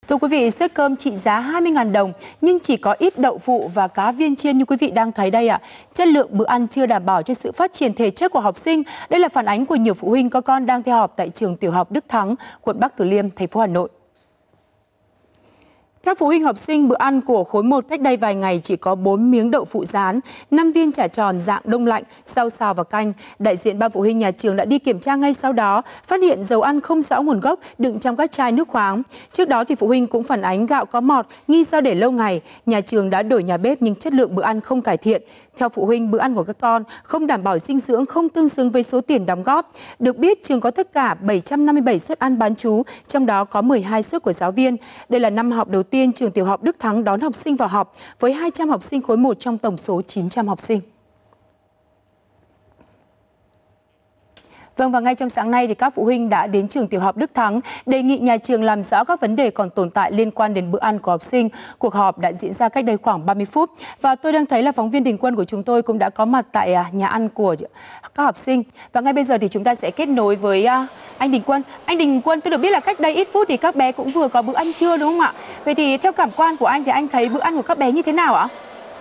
Thưa quý vị, suất cơm trị giá 20.000 đồng nhưng chỉ có ít đậu phụ và cá viên chiên như quý vị đang thấy đây ạ. Chất lượng bữa ăn chưa đảm bảo cho sự phát triển thể chất của học sinh. Đây là phản ánh của nhiều phụ huynh có con đang theo học tại trường tiểu học Đức Thắng, quận Bắc Từ Liêm, thành phố Hà Nội. Theo phụ huynh học sinh, bữa ăn của khối 1 cách đây vài ngày chỉ có 4 miếng đậu phụ rán, 5 viên chả tròn dạng đông lạnh, rau xào và canh. Đại diện ban phụ huynh nhà trường đã đi kiểm tra ngay sau đó, phát hiện dầu ăn không rõ nguồn gốc đựng trong các chai nước khoáng. Trước đó thì phụ huynh cũng phản ánh gạo có mọt, nghi do để lâu ngày. Nhà trường đã đổi nhà bếp nhưng chất lượng bữa ăn không cải thiện. Theo phụ huynh, bữa ăn của các con không đảm bảo dinh dưỡng, không tương xứng với số tiền đóng góp. Được biết, trường có tất cả 757 suất ăn bán trú, trong đó có 12 suất của giáo viên. Đây là năm học đầu tiên trường tiểu học Đức Thắng đón học sinh vào học với 200 học sinh khối 1 trong tổng số 900 học sinh. Vâng, và ngay trong sáng nay thì các phụ huynh đã đến trường tiểu học Đức Thắng đề nghị nhà trường làm rõ các vấn đề còn tồn tại liên quan đến bữa ăn của học sinh. Cuộc họp đã diễn ra cách đây khoảng 30 phút và tôi đang thấy là phóng viên Đình Quân của chúng tôi cũng đã có mặt tại nhà ăn của các học sinh. Và ngay bây giờ thì chúng ta sẽ kết nối với anh Đình Quân. Anh Đình Quân, tôi được biết là cách đây ít phút thì các bé cũng vừa có bữa ăn trưa đúng không ạ? Vậy thì theo cảm quan của anh thì anh thấy bữa ăn của các bé như thế nào ạ?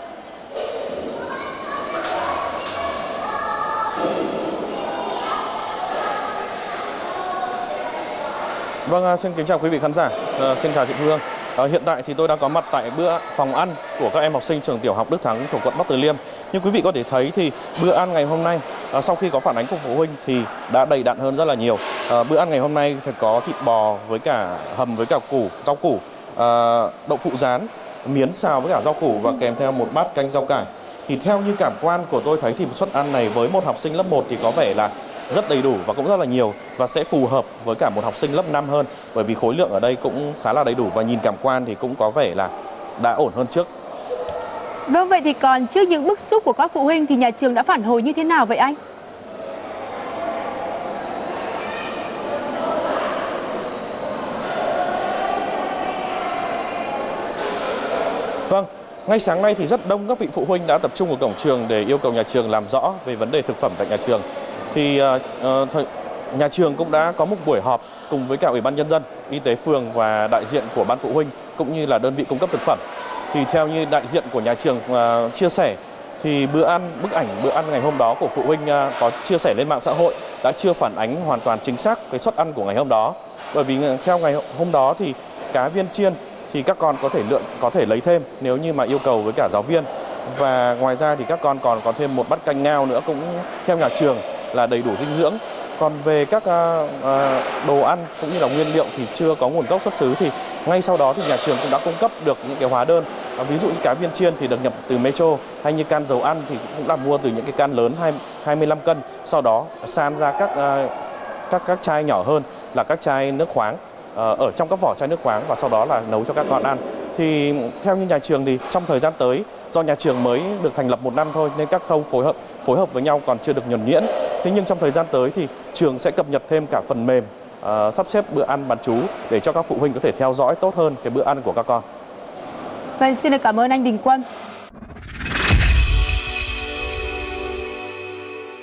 Vâng, xin kính chào quý vị khán giả, xin chào chị Hương. Hiện tại thì tôi đang có mặt tại phòng ăn của các em học sinh trường tiểu học Đức Thắng thuộc quận Bắc Từ Liêm. Như quý vị có thể thấy thì bữa ăn ngày hôm nay sau khi có phản ánh của phụ huynh thì đã đầy đặn hơn rất là nhiều. Bữa ăn ngày hôm nay thì có thịt bò với cả hầm với cả rau củ, đậu phụ rán, miến xào với cả rau củ và kèm theo một bát canh rau cải. Thì theo như cảm quan của tôi thấy thì suất ăn này với một học sinh lớp 1 thì có vẻ là rất đầy đủ và cũng rất là nhiều và sẽ phù hợp với cả một học sinh lớp 5 hơn, bởi vì khối lượng ở đây cũng khá là đầy đủ và nhìn cảm quan thì cũng có vẻ là đã ổn hơn trước. Vâng, vậy thì còn trước những bức xúc của các phụ huynh thì nhà trường đã phản hồi như thế nào vậy anh? Vâng, ngay sáng nay thì rất đông các vị phụ huynh đã tập trung ở cổng trường để yêu cầu nhà trường làm rõ về vấn đề thực phẩm tại nhà trường. Thì nhà trường cũng đã có một buổi họp cùng với cả Ủy ban Nhân dân, y tế phường và đại diện của ban phụ huynh cũng như là đơn vị cung cấp thực phẩm. Thì theo như đại diện của nhà trường chia sẻ thì bức ảnh bữa ăn ngày hôm đó của phụ huynh có chia sẻ lên mạng xã hội đã chưa phản ánh hoàn toàn chính xác cái suất ăn của ngày hôm đó. Bởi vì theo ngày hôm đó thì cá viên chiên thì các con có thể lấy thêm nếu như mà yêu cầu với cả giáo viên. Và ngoài ra thì các con còn có thêm một bát canh ngao nữa cũng theo nhà trường là đầy đủ dinh dưỡng. Còn về các đồ ăn cũng như là nguyên liệu thì chưa có nguồn gốc xuất xứ thì ngay sau đó thì nhà trường cũng đã cung cấp được những cái hóa đơn. Ví dụ như cá viên chiên thì được nhập từ Metro, hay như can dầu ăn thì cũng là mua từ những cái can lớn 25 cân, sau đó san ra các chai nhỏ hơn là các chai nước khoáng ở trong các vỏ chai nước khoáng và sau đó là nấu cho các con ăn. Thì theo như nhà trường thì trong thời gian tới, do nhà trường mới được thành lập 1 năm thôi nên các khâu phối hợp với nhau còn chưa được nhuần nhuyễn. Thế nhưng trong thời gian tới thì trường sẽ cập nhật thêm cả phần mềm sắp xếp bữa ăn bán trú để cho các phụ huynh có thể theo dõi tốt hơn cái bữa ăn của các con. Vâng, xin được cảm ơn anh Đình Quân.